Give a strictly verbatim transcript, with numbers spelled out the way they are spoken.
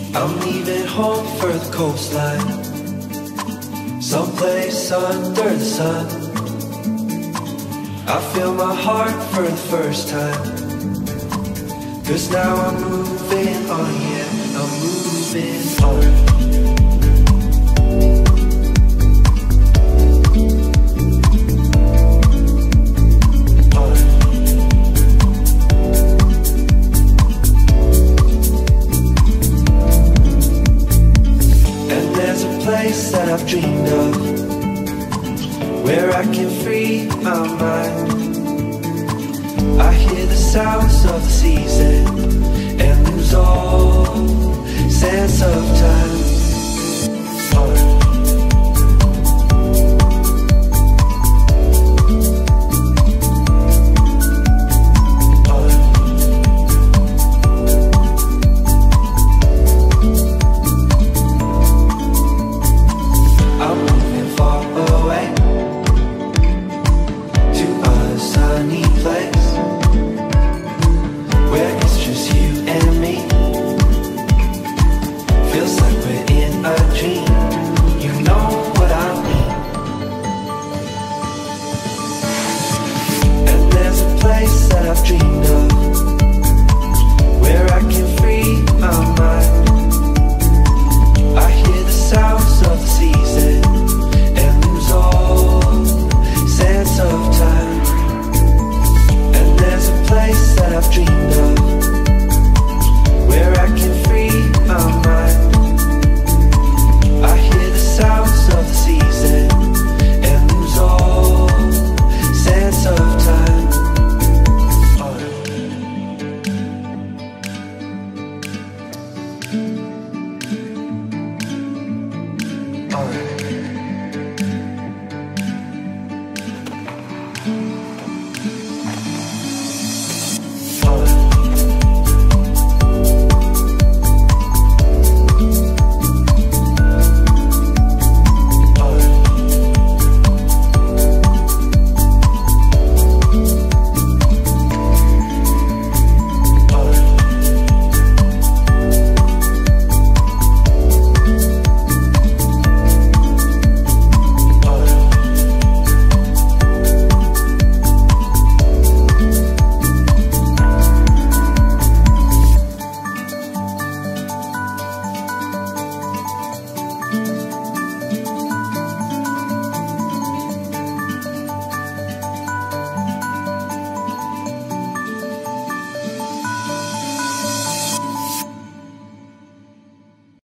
I'm leaving home for the coastline, someplace under the sun. I feel my heart for the first time, 'cause now I'm moving on, yeah, I'm moving on. That I've dreamed of, where I can free my mind. I hear the sounds of the season and lose all